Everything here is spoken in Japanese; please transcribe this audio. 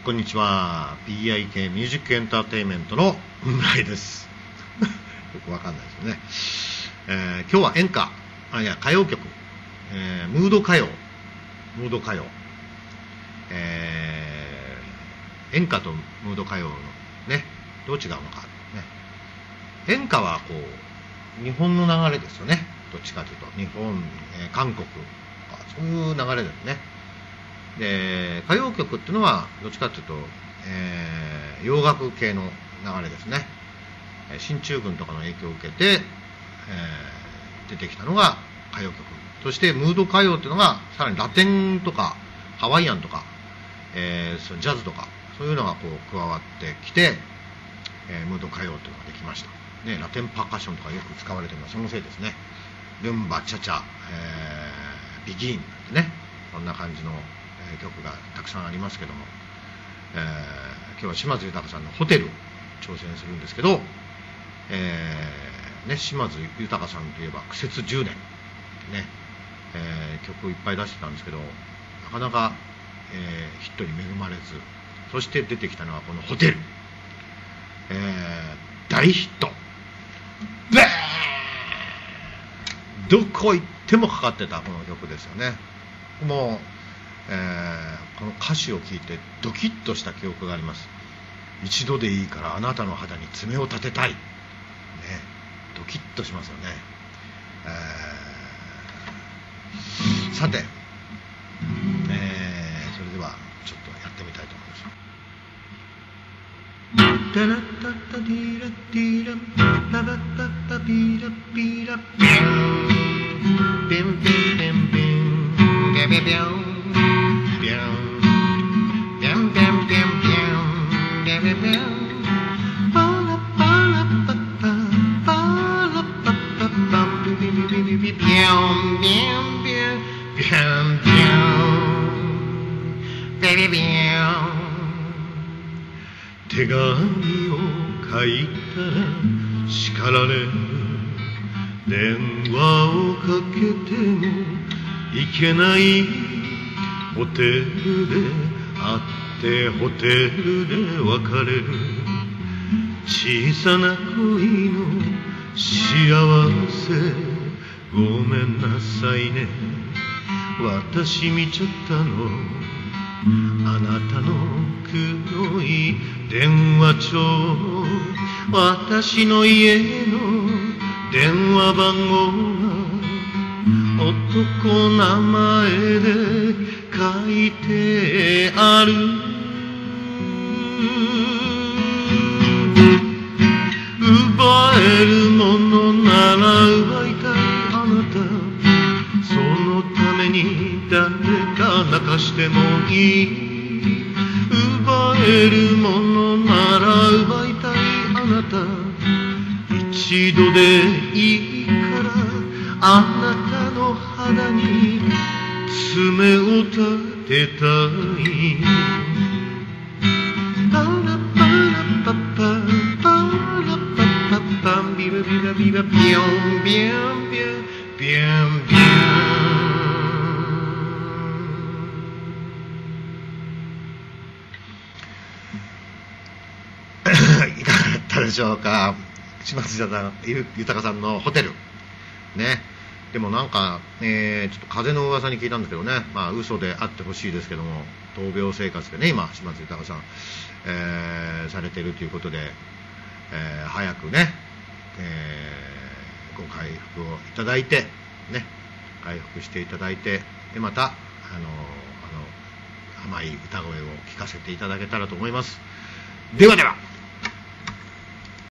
こんにちは。 PIK ミュージックエンターテインメントの村井ですよくわかんないですよね。今日は演歌、歌謡曲、ムード歌謡、演歌とムード歌謡のね、どう違うのかね。演歌はこう日本の流れですよね。どっちかというと日本、韓国、そういう流れですね。で、歌謡曲っていうのはどっちかというと、洋楽系の流れですね。進駐軍とかの影響を受けて、出てきたのが歌謡曲。そしてムード歌謡っていうのがさらにラテンとかハワイアンとか、ジャズとかそういうのがこう加わってきて、ムード歌謡っていうのができました、ね。ラテンパーカッションとかよく使われてるのはそのせいですね。ルンバ、チャチャ、ビギンってね、そんな感じの曲がたくさんありますけども、今日は島津豊さんのホテル挑戦するんですけど、島津豊さんといえば苦節10年ね、曲をいっぱい出してたんですけど、なかなか、ヒットに恵まれず、そして出てきたのはこのホテル、大ヒット、どこ行ってもかかってたこの曲ですよね。もうこの歌詞を聴いてドキッとした記憶があります。一度でいいからあなたの肌に爪を立てたい、ね、ドキッとしますよね。さて、それではちょっとやってみたいと思います。タラタタディラディラパパパパビラビラビンビンビンビンビンビンビンビン手紙を書いたら叱られる、電話をかけてもいけない、ホテルで会ってホテルで別れる、小さな恋の幸せ、ごめんなさいね、私見ちゃったの、あなたの黒い電話帳、私の家の電話番号が男名前で書いてある、奪えるものなら奪いたいあなた、そのために誰か泣かしてもいい、奪えるものなら奪いたいあなた、一度でいいからあなたの肌に爪を立てたい、パラパラパパパラパパパビラビラビラビョンビョンビョンビョンビョン。いかがだったでしょうか。島津豊さんのホテルね。でもなんか、ちょっと風の噂に聞いたんですけどね、まあ嘘であってほしいですけども、闘病生活でね今島津豊さん、されているということで、早くね、ご回復をいただいてね、回復していただいて、でまた甘い歌声を聞かせていただけたらと思います。ではでは。